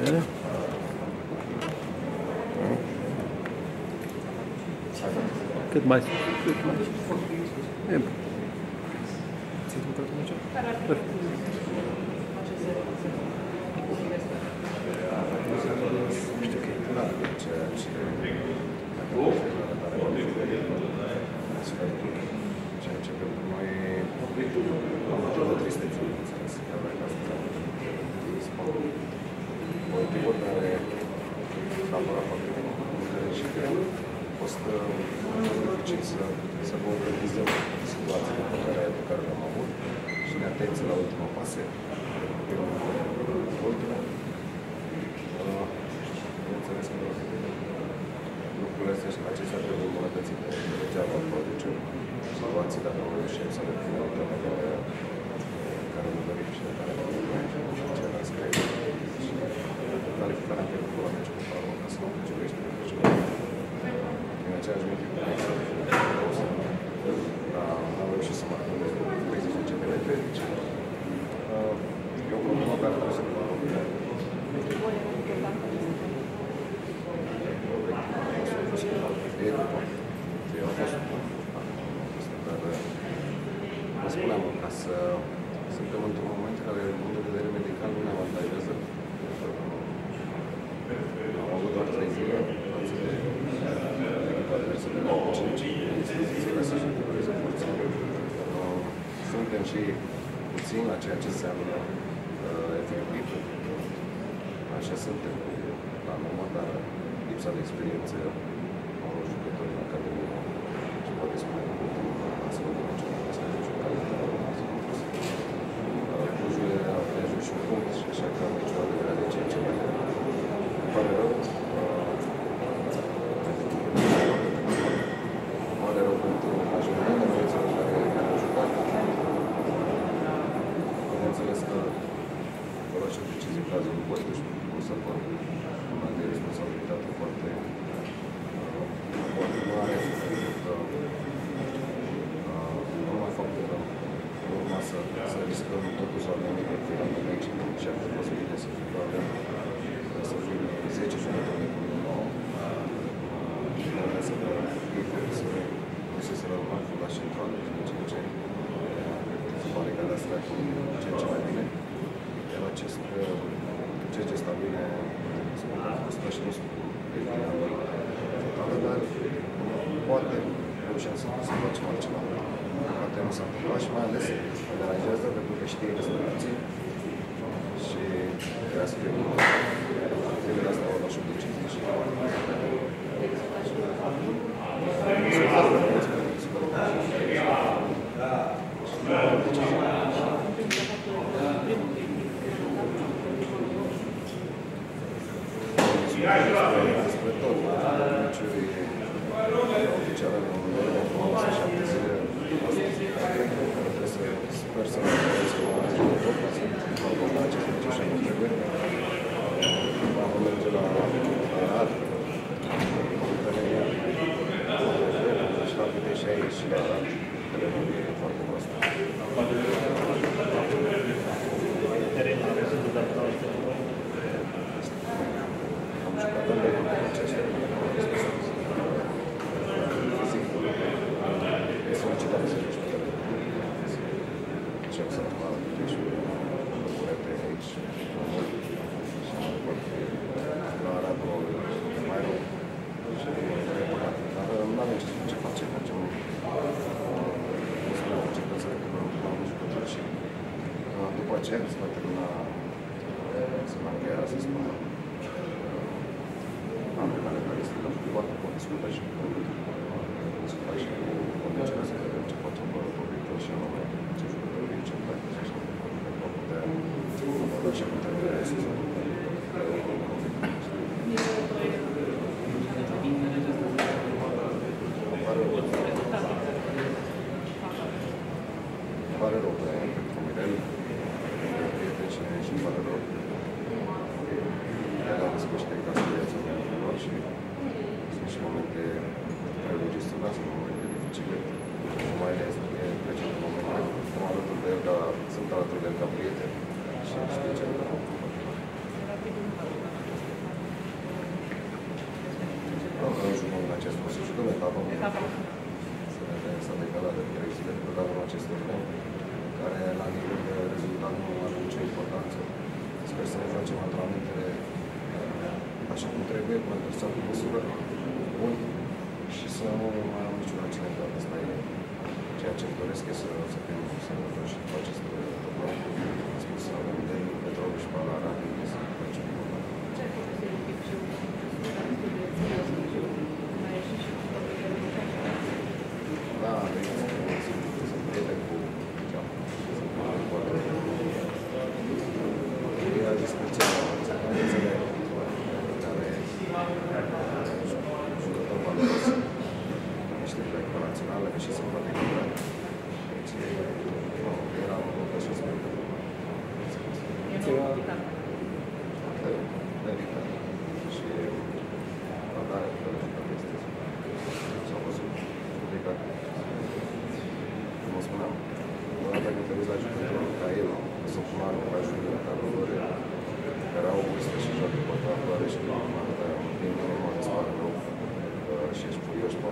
Cât mai sus, cât mai sus. E bun. Ți-ai lucrat aici? Perfect. Știu că e clar de ceea ce pentru noi am avut o tristețe, înțeles, chiar dacă asta motivul care a apărat foarte bine și că a fost dificil să concretizăm situațiile pe care le-am avut și ne atenție la ultima pasă. Ultima. Bineînțeles că lucrurile acestea trebuie îmbunătățite. Degeaba producem situații dacă nu reușim să le punem care nu dorim și de care nu dorim și ceilalți cred. Și calificarea pe lucrul ăla nici cu parul ca să nu înțelește de câștigă. Din aceeași motiv, am reușit să marcăm de 30 de deci e o problemă care trebuie să facă. Spuneam, ca să suntem într-un moment în care, din punct de vedere medical, nu ne avantajează. Am avut doar 3 zile față de echipa adversă de la 5 instituțiile să-și recupereze puțin. Suntem și puțin la ceea ce înseamnă efectiv. Așa suntem la număr, dar lipsa de experiență a unor jucători în Academie și poate spune că să nu vedem ce nu să ne jucăm. Clujul a ajuns și un punct și așa că am niciodată de vrea de ceea ce mai îmi pare rău. Îmi pare rău pentru majoritatea băieților care au jucat. Bineînțeles că vor lua și o decizie cazul nu poate și nu să facă una de responsabilitate foarte mare, pentru că nu mai fac de rău. Nu urma să riscăm totuși o anumită de aici și ar fi fost bine să fim avem să fim 10 jucători cu 9. Să nu se rămân la centrală, ceea ce se pare că de asta cu ceea ce mai bine. Iar ceea ce stabile a fost și nu sunt totală, dar poate reușeam să facem altceva. Poate nu s-a întâmplat și mai ales mă deranjează pentru că știe respirații și trebuia să fie mult. Zilele astea au luat și o decizie și despre tot, meciuri oficiale în România, de 7 zile, sper să nu trebuie să mă ajung de tot, să mă ajung la acest meci așa cum trebuie. Vom merge la Arad, și la câte și aici și la Arad, care nu e foarte proastă. Terenul care sunt adaptate. Am jucat în locul de acestea. Fizic, e solicitat să joci pe încerc să mă aduc și curete aici, mult, și mă pot fi la Arad mai rău și dar nu avem ce face, facem începem să recuperăm la un jucător și după aceea se va termina să mă încheia, să spunem ambele care este la foarte pot discuta și cu conducerea să vedem ce facem pe viitor și anume ce jucători ce place și așa pentru a putea aborda și putea de sezon. Îmi pare rău pentru Mirel, pentru prieteni și îmi pare rău. Dar am descoște ca să viața mea lor și sunt și momente care le gestionează, momente dificile. Mai ales trece în momente sunt alături de el ca prieten și știu ce vreau. jucăm etapa. S-a decalat de 3 zile de programul acestui turneu, care la nivel de rezultat nu are nicio importanță. Sper să ne facem antrenamentele așa cum trebuie, cu adversat cu măsură, bun, și să nu mai am niciun accident. Asta e ceea ce îmi doresc, e să fim sănătoși cu acest program. Am spus să avem de Petrov și Pala Rapid, să facem important. Da, sunt prieteni cu ceapă. E la discuție care jucător valoros, niște proiecte naționale, și se poate lucra. Deci, era un lucru și să merită. Și valoare pe care jucăm astăzi. S-au văzut judecate. Cum o spuneam, odată când te uiți la jucătorul ca el, Sofumarul, ca Juliu, ca Rodore, care au o vârstă și joacă pe toată și din urmă îți pare rău și ești furios pe